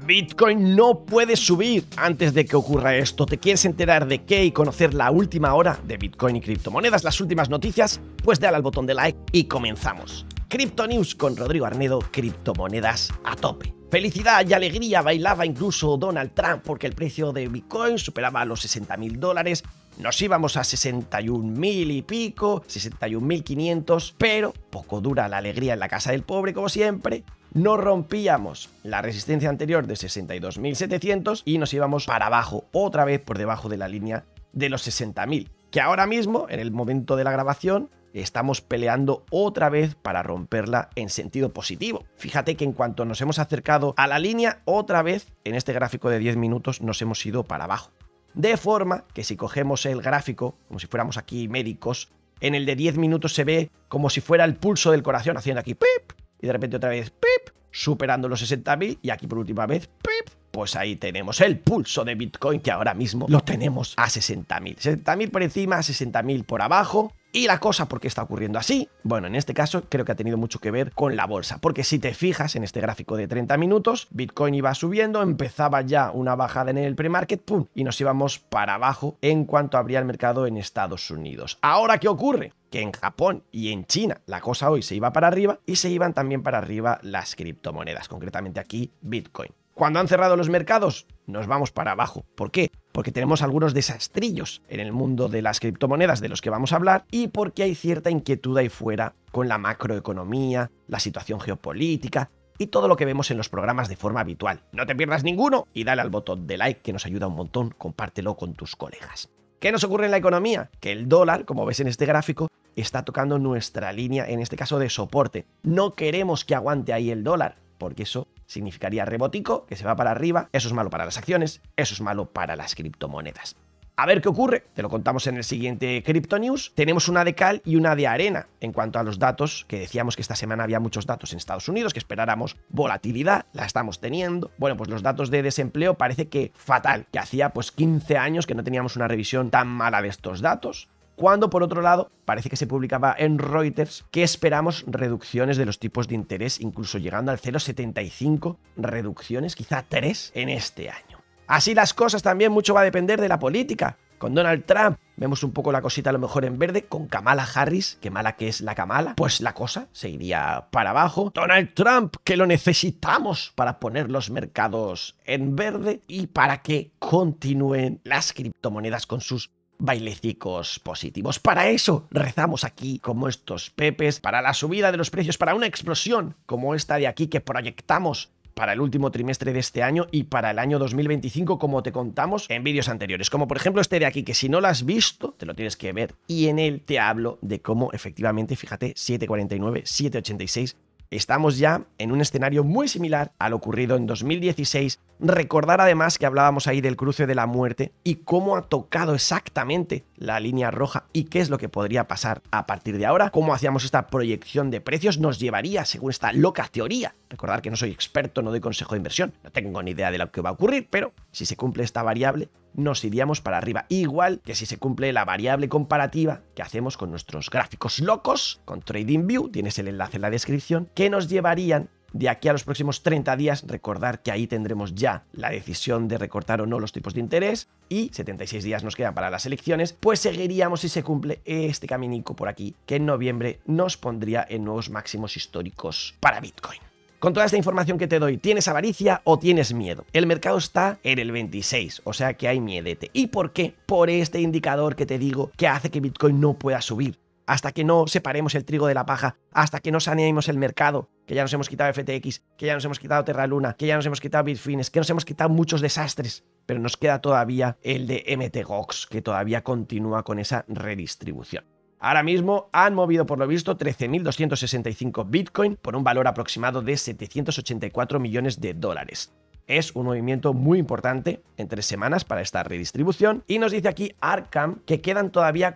Bitcoin no puede subir. Antes de que ocurra esto, ¿te quieres enterar de qué y conocer la última hora de Bitcoin y criptomonedas, las últimas noticias? Pues dale al botón de like y comenzamos. Crypto News con Rodrigo Arnedo, criptomonedas a tope. Felicidad y alegría bailaba incluso Donald Trump porque el precio de Bitcoin superaba los $60.000. Nos íbamos a 61.000 y pico, 61.500, pero poco dura la alegría en la casa del pobre como siempre. No rompíamos la resistencia anterior de 62.700 y nos íbamos para abajo, otra vez por debajo de la línea de los 60.000, que ahora mismo, en el momento de la grabación, estamos peleando otra vez para romperla en sentido positivo. Fíjate que en cuanto nos hemos acercado a la línea, otra vez en este gráfico de 10 minutos nos hemos ido para abajo. De forma que si cogemos el gráfico, como si fuéramos aquí médicos, en el de 10 minutos se ve como si fuera el pulso del corazón haciendo aquí pip, y de repente otra vez pip, superando los 60.000 y aquí por última vez pip. Pues ahí tenemos el pulso de Bitcoin que ahora mismo lo tenemos a 60.000. 60.000 por encima, 60.000 por abajo. ¿Y la cosa por qué está ocurriendo así? Bueno, en este caso creo que ha tenido mucho que ver con la bolsa, porque si te fijas en este gráfico de 30 minutos, Bitcoin iba subiendo, empezaba ya una bajada en el pre-market, ¡pum!, y nos íbamos para abajo en cuanto abría el mercado en Estados Unidos. ¿Ahora qué ocurre? Que en Japón y en China la cosa hoy se iba para arriba y se iban también para arriba las criptomonedas, concretamente aquí Bitcoin. Cuando han cerrado los mercados, nos vamos para abajo. ¿Por qué? Porque tenemos algunos desastrillos en el mundo de las criptomonedas de los que vamos a hablar y porque hay cierta inquietud ahí fuera con la macroeconomía, la situación geopolítica y todo lo que vemos en los programas de forma habitual. No te pierdas ninguno y dale al botón de like que nos ayuda un montón, compártelo con tus colegas. ¿Qué nos ocurre en la economía? Que el dólar, como ves en este gráfico, está tocando nuestra línea, en este caso de soporte. No queremos que aguante ahí el dólar, porque eso significaría rebotico, que se va para arriba. Eso es malo para las acciones, eso es malo para las criptomonedas. A ver qué ocurre, te lo contamos en el siguiente Crypto News. Tenemos una de cal y una de arena en cuanto a los datos, que decíamos que esta semana había muchos datos en Estados Unidos, que esperáramos volatilidad, la estamos teniendo. Bueno, pues los datos de desempleo parece que fatal, que hacía pues 15 años que no teníamos una revisión tan mala de estos datos. Cuando, por otro lado, parece que se publicaba en Reuters que esperamos reducciones de los tipos de interés, incluso llegando al 0,75, reducciones, quizá 3 en este año. Así las cosas, también mucho va a depender de la política. Con Donald Trump vemos un poco la cosita a lo mejor en verde, con Kamala Harris, que mala que es la Kamala, pues la cosa se iría para abajo. Donald Trump, que lo necesitamos para poner los mercados en verde y para que continúen las criptomonedas con sus bailecicos positivos. Para eso rezamos aquí como estos pepes, para la subida de los precios, para una explosión como esta de aquí que proyectamos para el último trimestre de este año y para el año 2025, como te contamos en vídeos anteriores, como por ejemplo este de aquí, que si no lo has visto, te lo tienes que ver, y en él te hablo de cómo efectivamente, fíjate, 7.49, 7.86, estamos ya en un escenario muy similar al ocurrido en 2016. Recordar además que hablábamos ahí del cruce de la muerte y cómo ha tocado exactamente la línea roja y qué es lo que podría pasar a partir de ahora, cómo hacíamos esta proyección de precios, nos llevaría, según esta loca teoría. Recordar que no soy experto, no doy consejo de inversión, no tengo ni idea de lo que va a ocurrir, pero si se cumple esta variable, nos iríamos para arriba, igual que si se cumple la variable comparativa que hacemos con nuestros gráficos locos, con TradingView, tienes el enlace en la descripción, que nos llevarían de aquí a los próximos 30 días, recordar que ahí tendremos ya la decisión de recortar o no los tipos de interés y 76 días nos quedan para las elecciones, pues seguiríamos si se cumple este caminico por aquí, que en noviembre nos pondría en nuevos máximos históricos para Bitcoin. Con toda esta información que te doy, ¿tienes avaricia o tienes miedo? El mercado está en el 26, o sea que hay miedete. ¿Y por qué? Por este indicador que te digo que hace que Bitcoin no pueda subir. Hasta que no separemos el trigo de la paja, hasta que no saneemos el mercado, que ya nos hemos quitado FTX, que ya nos hemos quitado Terra Luna, que ya nos hemos quitado Bitfinex, que nos hemos quitado muchos desastres, pero nos queda todavía el de MTGOX, que todavía continúa con esa redistribución. Ahora mismo han movido por lo visto 13.265 Bitcoin por un valor aproximado de 784 millones de dólares. Es un movimiento muy importante en 3 semanas para esta redistribución y nos dice aquí Arkham que quedan todavía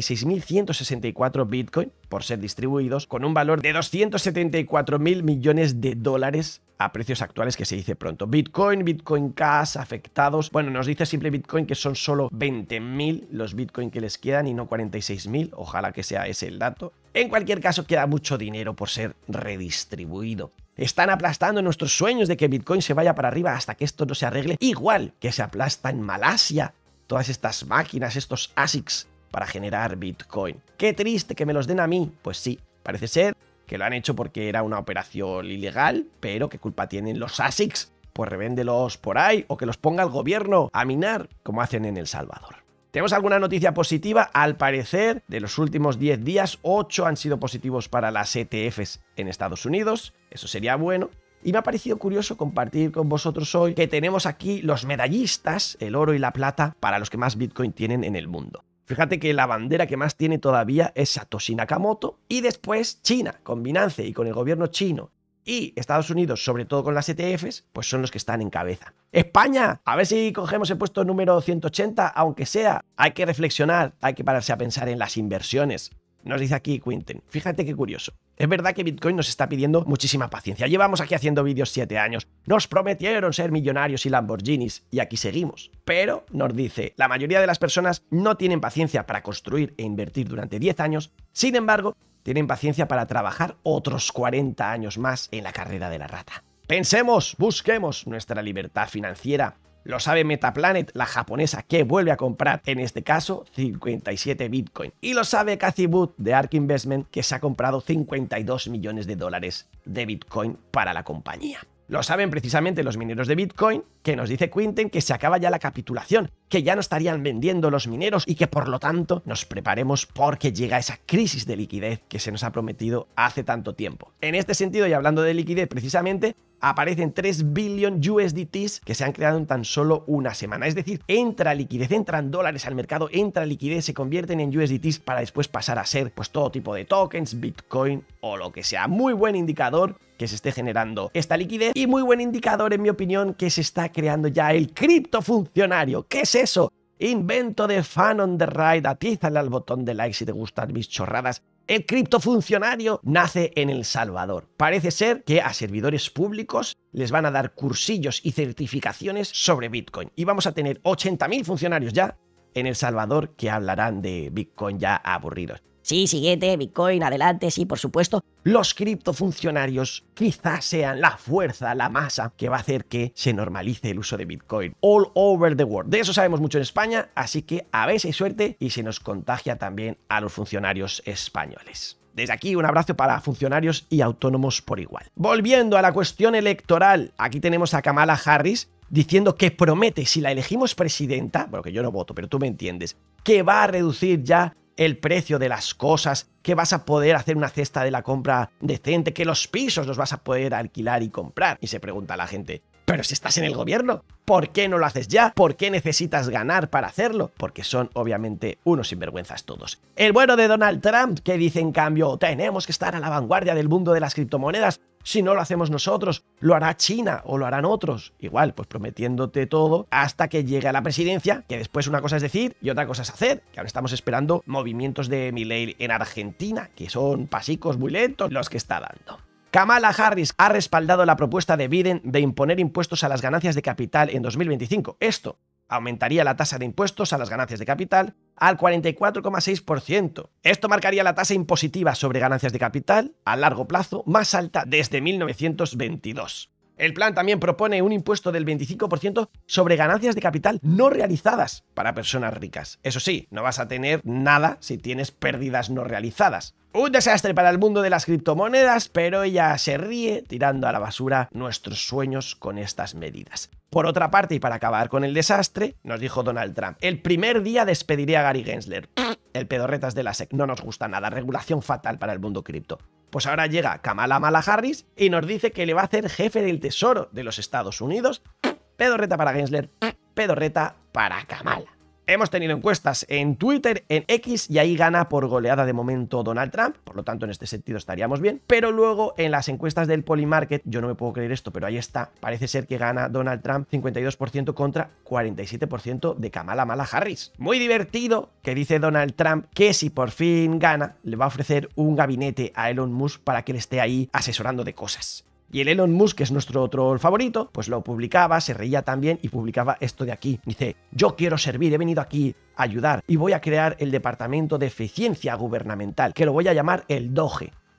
46.164 Bitcoin por ser distribuidos con un valor de 274.000 millones de dólares a precios actuales, que se dice pronto. Bitcoin, Bitcoin Cash, afectados. Bueno, nos dice simple Bitcoin que son solo 20.000 los Bitcoin que les quedan y no 46.000. Ojalá que sea ese el dato. En cualquier caso, queda mucho dinero por ser redistribuido. están aplastando nuestros sueños de que Bitcoin se vaya para arriba hasta que esto no se arregle, igual que se aplasta en Malasia todas estas máquinas, estos ASICs para generar Bitcoin. Qué triste que me los den a mí. Pues sí, parece ser que lo han hecho porque era una operación ilegal, pero ¿qué culpa tienen los ASICs? Pues revéndelos por ahí o que los ponga el gobierno a minar, como hacen en El Salvador. ¿Tenemos alguna noticia positiva? Al parecer, de los últimos 10 días, 8 han sido positivos para las ETFs en Estados Unidos. Eso sería bueno. Y me ha parecido curioso compartir con vosotros hoy que tenemos aquí los medallistas, el oro y la plata, para los que más Bitcoin tienen en el mundo. Fíjate que la bandera que más tiene todavía es Satoshi Nakamoto, y después China, con Binance y con el gobierno chino, y Estados Unidos, sobre todo con las ETFs, pues son los que están en cabeza. ¡España! A ver si cogemos el puesto número 180, aunque sea. Hay que reflexionar, hay que pararse a pensar en las inversiones. Nos dice aquí Quinten. Fíjate qué curioso. Es verdad que Bitcoin nos está pidiendo muchísima paciencia. Llevamos aquí haciendo vídeos 7 años. Nos prometieron ser millonarios y Lamborghinis, y aquí seguimos. Pero, nos dice, la mayoría de las personas no tienen paciencia para construir e invertir durante 10 años. Sin embargo, tienen paciencia para trabajar otros 40 años más en la carrera de la rata. Pensemos, busquemos nuestra libertad financiera. Lo sabe Metaplanet, la japonesa que vuelve a comprar, en este caso, 57 Bitcoin. Y lo sabe Cathie Wood de ARK Investment, que se ha comprado 52 millones de dólares de Bitcoin para la compañía. Lo saben precisamente los mineros de Bitcoin, que nos dice Quinten que se acaba ya la capitulación, que ya no estarían vendiendo los mineros y que por lo tanto nos preparemos porque llega esa crisis de liquidez que se nos ha prometido hace tanto tiempo. En este sentido, y hablando de liquidez precisamente, aparecen 3 billion USDTs que se han creado en tan solo una semana. Es decir, entra liquidez, entran dólares al mercado, entra liquidez, se convierten en USDTs para después pasar a ser pues todo tipo de tokens, Bitcoin o lo que sea. Muy buen indicador que se esté generando esta liquidez y muy buen indicador, en mi opinión, que se está creando ya el criptofuncionario. ¿Qué es eso? Invento de Fan on the Ride. Atízale al botón de like si te gustan mis chorradas. El criptofuncionario nace en El Salvador. Parece ser que a servidores públicos les van a dar cursillos y certificaciones sobre Bitcoin. Y vamos a tener 80.000 funcionarios ya en El Salvador que hablarán de Bitcoin ya aburridos. Sí, siguiente, Bitcoin, adelante, sí, por supuesto. Los criptofuncionarios quizás sean la fuerza, la masa que va a hacer que se normalice el uso de Bitcoin all over the world. De eso sabemos mucho en España, así que a ver si hay suerte y se nos contagia también a los funcionarios españoles. Desde aquí un abrazo para funcionarios y autónomos por igual. Volviendo a la cuestión electoral, aquí tenemos a Kamala Harris diciendo que promete, si la elegimos presidenta, bueno, que yo no voto, pero tú me entiendes, que va a reducir ya el precio de las cosas, que vas a poder hacer una cesta de la compra decente, que los pisos los vas a poder alquilar y comprar. Y se pregunta a la gente, pero si estás en el gobierno, ¿por qué no lo haces ya? ¿Por qué necesitas ganar para hacerlo? Porque son obviamente unos sinvergüenzas todos. El bueno de Donald Trump, que dice en cambio, tenemos que estar a la vanguardia del mundo de las criptomonedas. Si no lo hacemos nosotros, lo hará China o lo harán otros. Igual, pues prometiéndote todo hasta que llegue a la presidencia, que después una cosa es decir y otra cosa es hacer, que ahora estamos esperando movimientos de Milei en Argentina, que son pasicos muy lentos los que está dando. Kamala Harris ha respaldado la propuesta de Biden de imponer impuestos a las ganancias de capital en 2025. Esto aumentaría la tasa de impuestos a las ganancias de capital al 44,6%. Esto marcaría la tasa impositiva sobre ganancias de capital a largo plazo más alta desde 1922. El plan también propone un impuesto del 25% sobre ganancias de capital no realizadas para personas ricas. Eso sí, no vas a tener nada si tienes pérdidas no realizadas. Un desastre para el mundo de las criptomonedas, pero ella se ríe tirando a la basura nuestros sueños con estas medidas. Por otra parte, y para acabar con el desastre, nos dijo Donald Trump, el primer día despediré a Gary Gensler. El pedorretas de la SEC, no nos gusta nada, regulación fatal para el mundo cripto. Pues ahora llega Kamala Harris y nos dice que le va a hacer jefe del Tesoro de los Estados Unidos. Pedorreta para Gensler, pedorreta para Kamala. Hemos tenido encuestas en Twitter, en X, y ahí gana por goleada de momento Donald Trump, por lo tanto en este sentido estaríamos bien, pero luego en las encuestas del Polymarket, yo no me puedo creer esto, pero ahí está, parece ser que gana Donald Trump 52% contra 47% de Kamala Harris. Muy divertido que dice Donald Trump que si por fin gana, le va a ofrecer un gabinete a Elon Musk para que le esté ahí asesorando de cosas. Y el Elon Musk, que es nuestro troll favorito, pues lo publicaba, se reía también y publicaba esto de aquí. Dice, yo quiero servir, he venido aquí a ayudar y voy a crear el Departamento de Eficiencia Gubernamental, que lo voy a llamar el DOGE.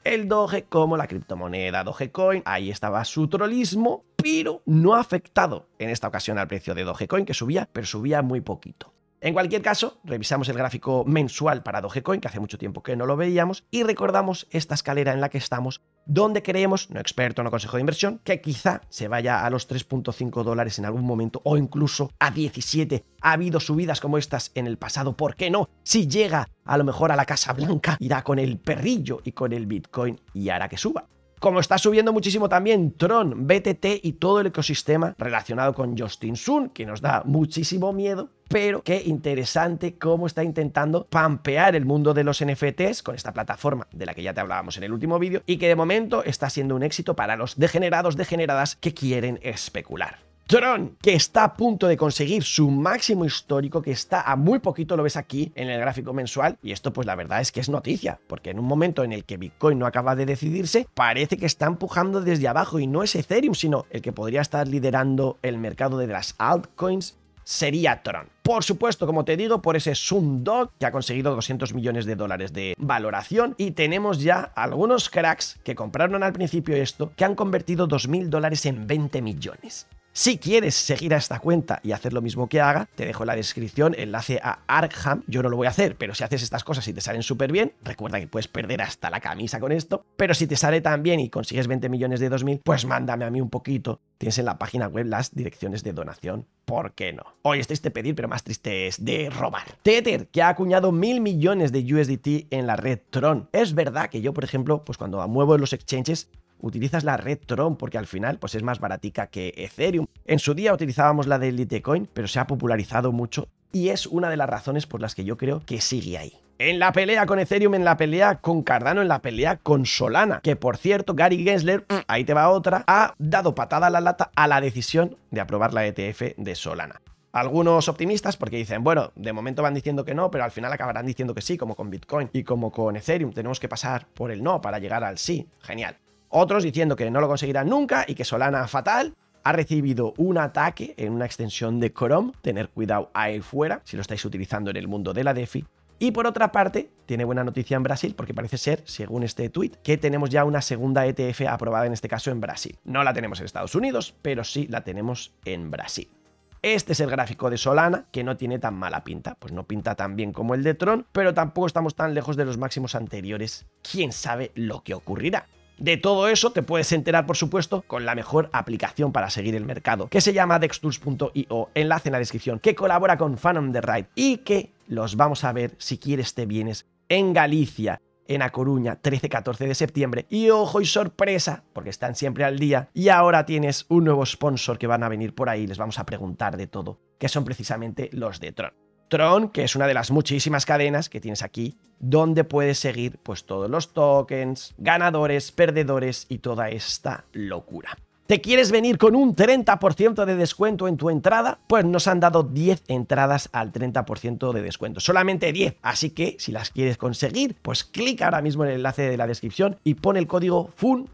el Doge como la criptomoneda Dogecoin. Ahí estaba su trolismo, pero no ha afectado en esta ocasión al precio de Dogecoin, que subía, pero subía muy poquito. En cualquier caso, revisamos el gráfico mensual para Dogecoin, que hace mucho tiempo que no lo veíamos, y recordamos esta escalera en la que estamos, donde creemos, no experto, no consejo de inversión, que quizá se vaya a los 3.5 dólares en algún momento, o incluso a 17. Ha habido subidas como estas en el pasado, ¿por qué no? Si llega a lo mejor a la Casa Blanca, irá con el perrillo y con el Bitcoin y hará que suba. Como está subiendo muchísimo también Tron, BTT y todo el ecosistema relacionado con Justin Sun, que nos da muchísimo miedo, pero qué interesante cómo está intentando pampear el mundo de los NFTs con esta plataforma de la que ya te hablábamos en el último vídeo y que de momento está siendo un éxito para los degeneradas que quieren especular. Tron, que está a punto de conseguir su máximo histórico, que está a muy poquito, lo ves aquí en el gráfico mensual, y esto pues la verdad es que es noticia, porque en un momento en el que Bitcoin no acaba de decidirse, parece que está empujando desde abajo, y no es Ethereum, sino el que podría estar liderando el mercado de las altcoins, sería Tron. Por supuesto, como te digo, por ese Sundog, que ha conseguido 200 millones de dólares de valoración, y tenemos ya algunos cracks que compraron al principio esto, que han convertido 2.000 dólares en 20 millones. Si quieres seguir a esta cuenta y hacer lo mismo que haga, te dejo en la descripción enlace a Arkham. Yo no lo voy a hacer, pero si haces estas cosas y te salen súper bien, recuerda que puedes perder hasta la camisa con esto, pero si te sale tan bien y consigues 20 millones de 2.000, pues mándame a mí un poquito. Tienes en la página web las direcciones de donación. ¿Por qué no? Hoy es triste pedir, pero más triste es de robar. Tether, que ha acuñado 1.000 millones de USDT en la red Tron. Es verdad que yo, por ejemplo, pues cuando muevo los exchanges, utilizas la red Tron porque al final pues es más baratica que Ethereum. En su día utilizábamos la de Litecoin, pero se ha popularizado mucho y es una de las razones por las que yo creo que sigue ahí. En la pelea con Ethereum, en la pelea con Cardano, en la pelea con Solana, que por cierto Gary Gensler, ahí te va otra, ha dado patada a la lata a la decisión de aprobar la ETF de Solana. Algunos optimistas porque dicen, bueno, de momento van diciendo que no, pero al final acabarán diciendo que sí, como con Bitcoin y como con Ethereum. Tenemos que pasar por el no para llegar al sí. Genial. Otros diciendo que no lo conseguirán nunca y que Solana fatal. Ha recibido un ataque en una extensión de Chrome. Tener cuidado ahí fuera si lo estáis utilizando en el mundo de la DeFi. Y por otra parte, tiene buena noticia en Brasil porque parece ser, según este tweet, que tenemos ya una segunda ETF aprobada en este caso en Brasil. No la tenemos en Estados Unidos, pero sí la tenemos en Brasil. Este es el gráfico de Solana, que no tiene tan mala pinta. Pues no pinta tan bien como el de Tron, pero tampoco estamos tan lejos de los máximos anteriores. ¿Quién sabe lo que ocurrirá? De todo eso te puedes enterar, por supuesto, con la mejor aplicación para seguir el mercado, que se llama dextools.io, enlace en la descripción, que colabora con Fan on the Ride y que los vamos a ver, si quieres te vienes, en Galicia, en A Coruña, 13-14 de septiembre. Y ojo y sorpresa, porque están siempre al día, y ahora tienes un nuevo sponsor que van a venir por ahí, les vamos a preguntar de todo, que son precisamente los de Tron. Tron, que es una de las muchísimas cadenas que tienes aquí, donde puedes seguir pues todos los tokens, ganadores, perdedores y toda esta locura. ¿Te quieres venir con un 30% de descuento en tu entrada? Pues nos han dado 10 entradas al 30% de descuento. Solamente 10. Así que si las quieres conseguir, pues clica ahora mismo en el enlace de la descripción y pon el código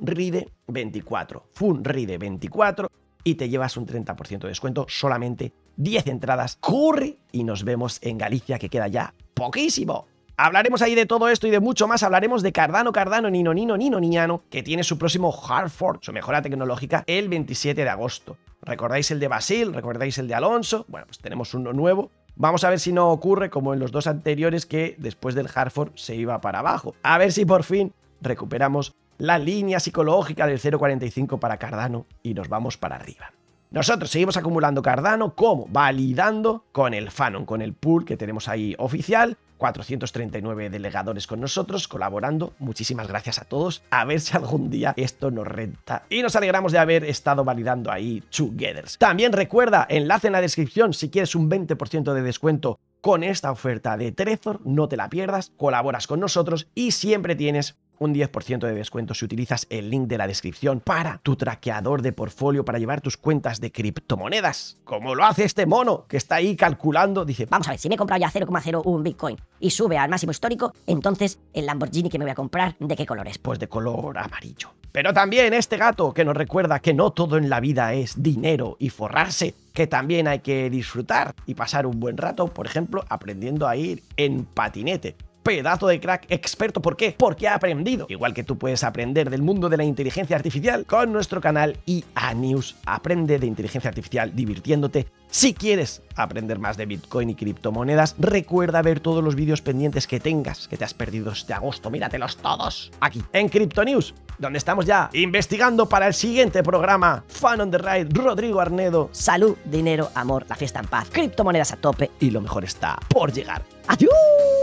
FUNRIDE24. FUNRIDE24 y te llevas un 30% de descuento. Solamente 10 entradas. Corre y nos vemos en Galicia, que queda ya poquísimo. Hablaremos ahí de todo esto y de mucho más. Hablaremos de Cardano, Niñano, que tiene su próximo hard fork, su mejora tecnológica, el 27 de agosto. ¿Recordáis el de Basil? ¿Recordáis el de Alonso? Bueno, pues tenemos uno nuevo. Vamos a ver si no ocurre como en los dos anteriores, que después del hard fork se iba para abajo. A ver si por fin recuperamos la línea psicológica del 0.45 para Cardano y nos vamos para arriba. Nosotros seguimos acumulando Cardano, ¿cómo? Validando con el Fanon, con el pool que tenemos ahí oficial. 439 delegadores con nosotros, colaborando. Muchísimas gracias a todos. A ver si algún día esto nos renta. Y nos alegramos de haber estado validando ahí together. También recuerda, enlace en la descripción si quieres un 20% de descuento con esta oferta de Trezor. No te la pierdas, colaboras con nosotros y siempre tienes un 10% de descuento si utilizas el link de la descripción para tu traqueador de portfolio, para llevar tus cuentas de criptomonedas, como lo hace este mono que está ahí calculando. Dice, vamos a ver, si me he comprado ya 0,01 Bitcoin y sube al máximo histórico, entonces el Lamborghini que me voy a comprar, ¿de qué color es? Pues de color amarillo. Pero también este gato que nos recuerda que no todo en la vida es dinero y forrarse, que también hay que disfrutar y pasar un buen rato, por ejemplo, aprendiendo a ir en patinete. pedazo de crack experto. ¿Por qué? Porque ha aprendido. Igual que tú puedes aprender del mundo de la inteligencia artificial con nuestro canal IA News. Aprende de inteligencia artificial divirtiéndote. Si quieres aprender más de Bitcoin y criptomonedas, recuerda ver todos los vídeos pendientes que tengas, que te has perdido este agosto. Míratelos todos aquí en Crypto News, donde estamos ya investigando para el siguiente programa. Fan on the Ride, Rodrigo Arnedo. Salud, dinero, amor, la fiesta en paz, criptomonedas a tope Y lo mejor está por llegar. ¡Adiós!